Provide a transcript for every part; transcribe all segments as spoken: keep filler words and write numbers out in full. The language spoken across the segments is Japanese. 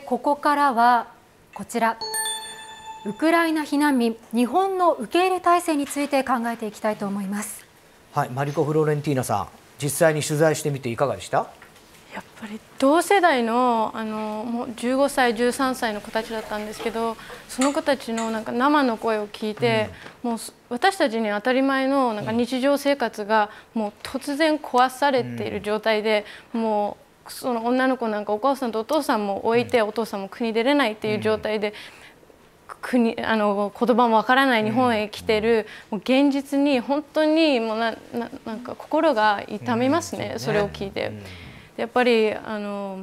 ここからはこちら、ウクライナ避難民、日本の受け入れ体制について考えていきたいと思います。 はい、マリコ・フローレンティーナさん、実際に取材してみていかがでした？ やっぱり同世代の、あのもうじゅうごさいじゅうさんさいの子たちだったんですけど、その子たちのなんか生の声を聞いて、うん、もう私たちに当たり前のなんか日常生活がもう突然壊されている状態で、うん、もうその女の子なんかお母さんとお父さんも置いて、うん、お父さんも国出れないっていう状態で、国あの言葉もわからない日本へ来てる、もう現実に本当にもうなななんか心が痛みますね、うん、それを聞いて。うん、やっぱりあの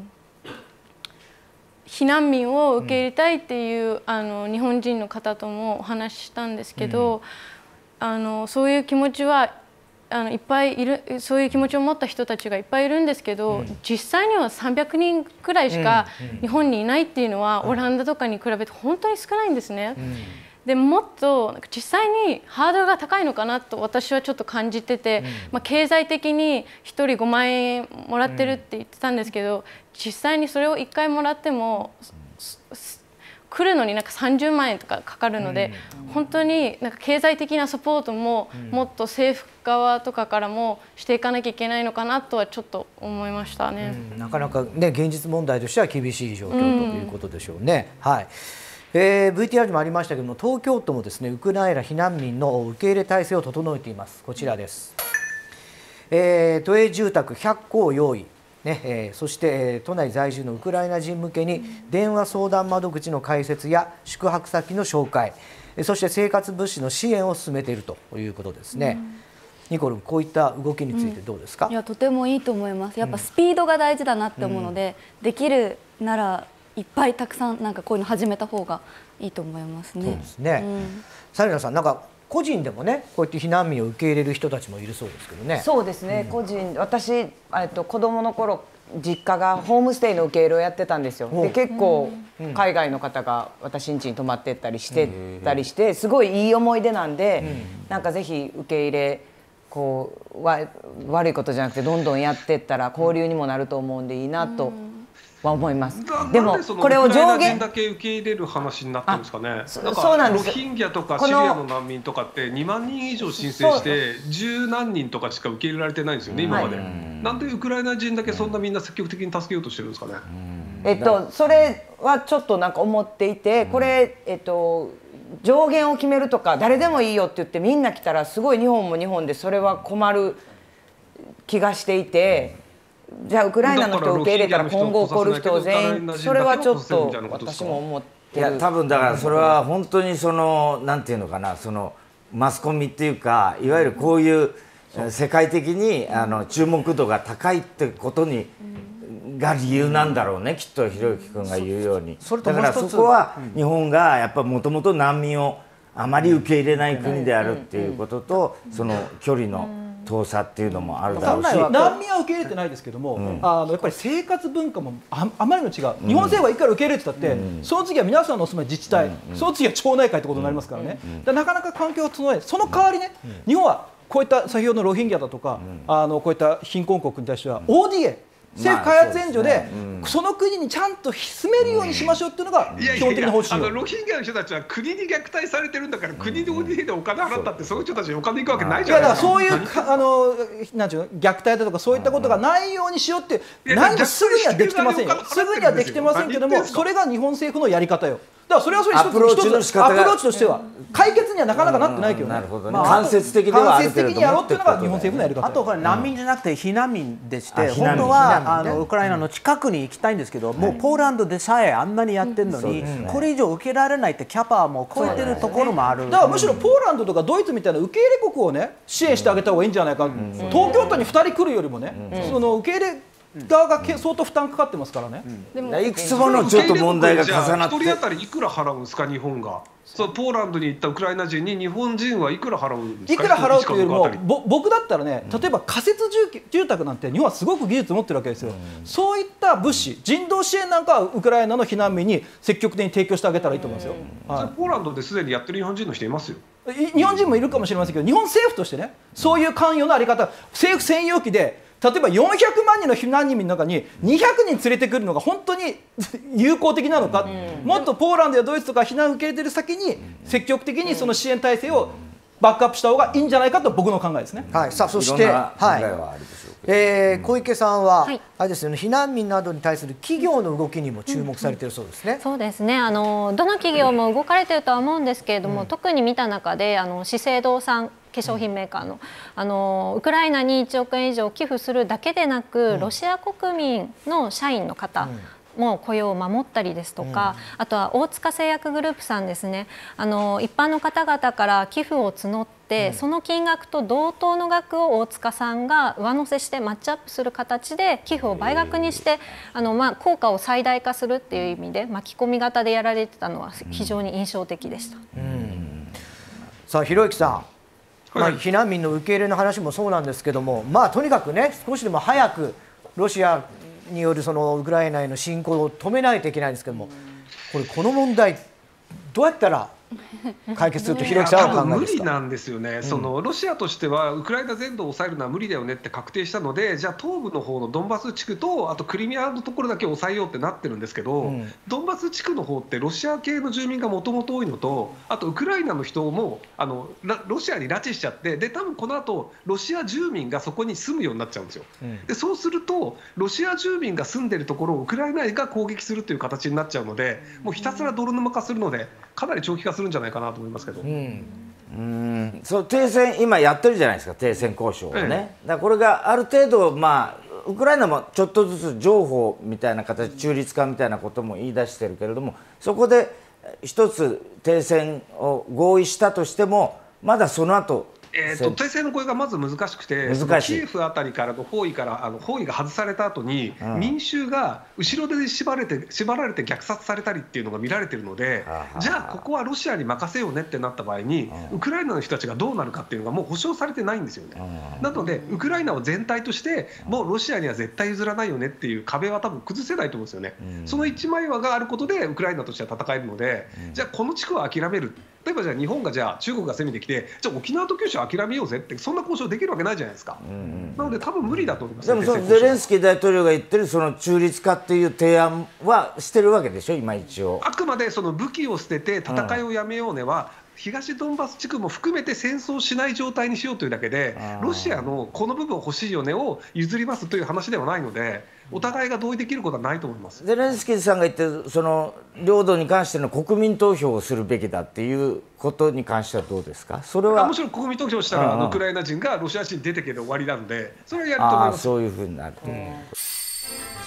避難民を受け入れたいっていう、うん、あの日本人の方ともお話ししたんですけど、うん、あのそういう気持ちはあのいっぱいいる、そういう気持ちを持った人たちがいっぱいいるんですけど、うん、実際にはさんびゃくにんくらいしか日本にいないっていうのは、うん、オランダとかに比べて本当に少ないんですね。うん、でもっと実際にハードルが高いのかなと私はちょっと感じてて、うん、まあ経済的にひとりごまんえんもらってるって言ってたんですけど、うん、実際にそれをいっかいもらっても、うん、来るのになんかさんじゅうまんえんとかかかるので、うん、本当になんか経済的なサポートももっと政府側とかからもしていかなきゃいけないのかなとはちょっと思いましたね。 うん、なかなかね、現実問題としては厳しい状況ということでしょうね。うん、はい。えー、ブイティーアール にもありましたけども、東京都もですね、ウクライナ避難民の受け入れ体制を整えています。こちらです。えー、都営住宅ひゃっこを用意、ねえー、そして、えー、都内在住のウクライナ人向けに電話相談窓口の開設や宿泊先の紹介、そして生活物資の支援を進めているということですね。うん、ニコル、こういった動きについてどうですか？ うん、いやとてもいいと思います。やっぱスピードが大事だなって思うので、うん、できるならいっぱいたくさんなんかこういうの始めた方がいいと思いますね。 そうですね。うん、サリナさん、なんか個人でもね、こうやって避難民を受け入れる人たちもいるそうですけどね。 そうですね。うん、個人、私えっと子供の頃実家がホームステイの受け入れをやってたんですよ。で結構海外の方が私ん家に泊まってったりしてたりして、すごいいい思い出なんで、うん、なんかぜひ受け入れこうわ悪いことじゃなくてどんどんやってったら交流にもなると思うんでいいなと。うんは思います。 でもこれを上限だけ受け入れる話になってるんですかね。そうなんです。ロヒンギャとかシリアの難民とかってにまんにん以上申請して十何人とかしか受け入れられてないんですよね、今まで。なんでウクライナ人だけそんなみんな積極的に助けようとしてるんですかね。 えっとそれはちょっとなんか思っていて、これえっと上限を決めるとか誰でもいいよって言ってみんな来たらすごい日本も日本でそれは困る気がしていて。じゃあウクライナの人を受け入れたら今後起こる人を全員、それはちょっと私も思ってる。 いや多分だからそれは本当にそのなんていうのかな、そのマスコミっていうか、いわゆるこういう世界的にあの注目度が高いってことにが理由なんだろうね、きっとひろゆき君が言うように。だからそこは日本がやっぱもともと難民をあまり受け入れない国であるっていうことと、その距離の遠さっていうのもあるだろうし、 難民は受け入れてないですけども、うん、あのやっぱり生活文化も あ, あまりの違う、うん、日本政府はいくら受け入れてたって、うん、その次は皆さんのお住まい自治体、うん、その次は町内会ってことになりますからね、うん、だからなかなか環境を整え、その代わりね、うん、日本はこういった先ほどのロヒンギャだとか、うん、あのこういった貧困国に対しては オーディーエー、政府開発援助でその国にちゃんと住めるようにしましょうっていうのが基本的な方針。 ロヒンギャの人たちは国に虐待されてるんだから、国に オーディーエー でお金払ったってそういう人たちにお金いくわけないじゃないですか。 そういうあのなんていうの虐待だとかそういったことがないようにしようって、何もすぐにはできてませんよ。すぐにはできてませんけども、それが日本政府のやり方よ。だからそれはそれ一つアプローチの仕方がアプローチとしては解決にはなかなかなってないけどね。 間接的ではあるけれども、 間接的にやろうっていうのが日本政府のやり方。 あとこれ難民じゃなくて避難民でして、本当はあのウクライナの近くに行きたいんですけど、もうポーランドでさえあんなにやってるのに、これ以上受けられないってキャパも超えてるところもある。 だからむしろポーランドとかドイツみたいな受け入れ国をね支援してあげた方がいいんじゃないか。東京都にふたり来るよりもね、その受け入れ側が相当負担かかってますからね。 うん、いくつものちょっと問題が重なって、 一人当たりいくら払うんですか、日本が。そうポーランドに行ったウクライナ人に日本人はいくら払うんですか。 いくら払うというよりも、ぼ僕だったらね、例えば仮設住住宅なんて日本はすごく技術持ってるわけですよ。うん、そういった物資、人道支援なんかはウクライナの避難民に積極的に提供してあげたらいいと思いますよ。 はい、ポーランドですでにやってる日本人の人いますよ。 日本人もいるかもしれませんけど、日本政府としてね、そういう関与のあり方、政府専用機で例えばよんひゃくまんにんの避難民の中ににひゃくにん連れてくるのが本当に有効的なのか、うん、もっとポーランドやドイツとか避難を受け入れてる先に積極的にその支援体制をバックアップした方がいいんじゃないかと僕の考えですね。 はい、さあそしてえー、小池さんは、はい、あれですよね、避難民などに対する企業の動きにも注目されているそうですね。 うんうん、そうですね。あのどの企業も動かれているとは思うんですけれども、うん、特に見た中であの資生堂さん、化粧品メーカーの、あのウクライナにいちおくえん以上寄付するだけでなく、うん、ロシア国民の社員の方、うんもう雇用を守ったりですとか、うん、あとは大塚製薬グループさんですね、あの一般の方々から寄付を募って、うん、その金額と同等の額を大塚さんが上乗せしてマッチアップする形で寄付を倍額にして、あの、まあ、効果を最大化するっていう意味で巻き込み型でやられてたのは非常に印象的でした。うんうん、 さあひろゆきさん、はい、まあ、避難民の受け入れの話もそうなんですけども、まあ、とにかくね少しでも早くロシアによるそのウクライナへの侵攻を止めないといけないんですけども、これこの問題どうやったら解決するとひろゆきさんはお考えですか？ 無理なんですよね、うん、そのロシアとしてはウクライナ全土を抑えるのは無理だよねって確定したので、じゃあ東部の方のドンバス地区とあとクリミアのところだけ抑えようってなってるんですけど、うん、ドンバス地区の方ってロシア系の住民がもともと多いのと、あとウクライナの人もあのロシアに拉致しちゃって、で多分この後ロシア住民がそこに住むようになっちゃうんですよ。うん、でそうするとロシア住民が住んでるところをウクライナが攻撃するという形になっちゃうので、もうひたすら泥沼化するのでかなり長期化するんじゃないかなと思いますけど、うん、 うんそう停戦今やってるじゃないですか、停戦交渉をね、ええ、だからこれがある程度、まあ、ウクライナもちょっとずつ譲歩みたいな形、中立化みたいなことも言い出してるけれども、そこで一つ停戦を合意したとしてもまだその後えー、と停戦の声がまず難しくて、難しいキエフあたりからの包囲からあの包囲が外された後に、うん、民衆が後ろで縛られて縛られて虐殺されたりっていうのが見られているので、じゃあここはロシアに任せようねってなった場合に、うん、ウクライナの人たちがどうなるかっていうのがもう保証されてないんですよね。うん、なのでウクライナを全体としてもうロシアには絶対譲らないよねっていう壁は多分崩せないと思うんですよね。うん、その一枚岩があることでウクライナとしては戦えるので、うん、じゃあこの地区は諦める。例えばじゃあ日本がじゃあ中国が攻めてきて、じゃあ沖縄と九州諦めようぜってそんな交渉できるわけないじゃないですか。うんうん、なので多分無理だと思います。 でもそのゼレンスキー大統領が言ってるその中立化っていう提案はしてるわけでしょ今一応。 あくまでその武器を捨てて戦いをやめようねは、うん、東ドンバス地区も含めて戦争しない状態にしようというだけで、ロシアのこの部分欲しいよねを譲りますという話ではないので、お互いが同意できることはないと思います。 ゼレンスキーさんが言ってるその領土に関しての国民投票をするべきだっていうことに関してはどうですか？それはもちろん国民投票したら、うんうん、ウクライナ人がロシア人に出てけで終わりなので、それはやると思います。 ああ、そういうふうになると思う。